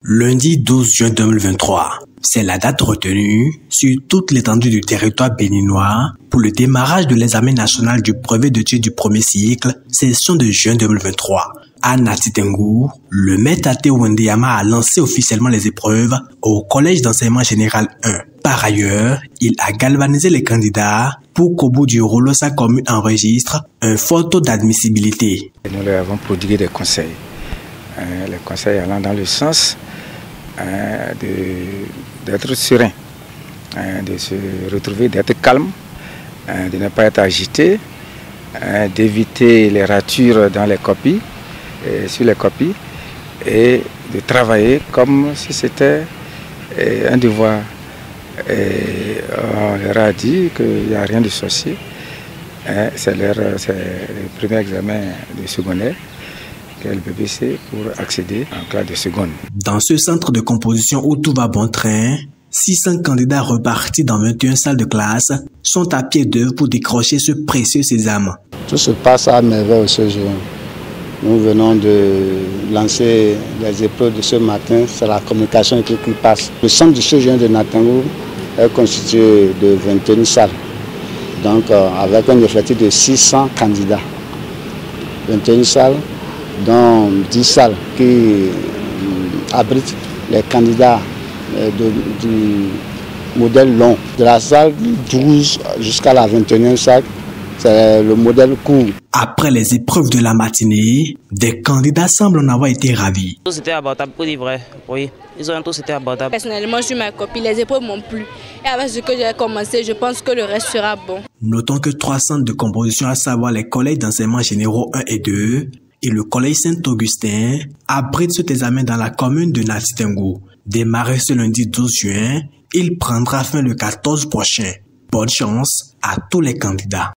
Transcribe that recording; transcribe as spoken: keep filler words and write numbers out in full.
Lundi douze juin deux mille vingt-trois, c'est la date retenue sur toute l'étendue du territoire béninois pour le démarrage de l'examen national du brevet d'études du premier cycle, session de juin deux mille vingt-trois. À Nati Tengou, le maître Tate Wendeyama a lancé officiellement les épreuves au Collège d'enseignement général un. Par ailleurs, il a galvanisé les candidats pour qu'au bout du rouleau, sa commune enregistre un fort taux d'admissibilité. Nous leur avons prodigué des conseils. Euh, les conseils allant dans le sens euh, d'être serein, euh, de se retrouver, d'être calme, euh, de ne pas être agité, euh, d'éviter les ratures dans les copies, euh, sur les copies, et de travailler comme si c'était euh, un devoir. Et on leur a dit qu'il n'y a rien de sorcier. Hein, c'est le premier examen de secondaire que le B B C pour accéder en classe de seconde. Dans ce centre de composition où tout va bon train, six cents candidats repartis dans vingt et une salles de classe sont à pied d'œuvre pour décrocher ce précieux sésame. Tout se passe à merveille ce jour. Nous venons de lancer les épreuves de ce matin, c'est la communication qui passe. Le centre du C G un de Natangou est constitué de vingt et une salles, donc euh, avec un effectif de six cents candidats. vingt et une salles, dont dix salles qui euh, abritent les candidats euh, de, du modèle long. De la salle douze jusqu'à la vingt et unième salle, c'est le modèle court. Après les épreuves de la matinée, des candidats semblent en avoir été ravis. Tout c'était abordable pour dire vrai, oui. Ils ont tous été abordables. Personnellement, je suis ma copie, les épreuves m'ont plu. Et avec ce que j'ai commencé, je pense que le reste sera bon. Notons que trois centres de composition, à savoir les collèges d'enseignement généraux un et deux et le collège Saint-Augustin, abritent cet examen dans la commune de Nati Tengou. Démarré ce lundi douze juin, il prendra fin le quatorze prochain. Bonne chance à tous les candidats.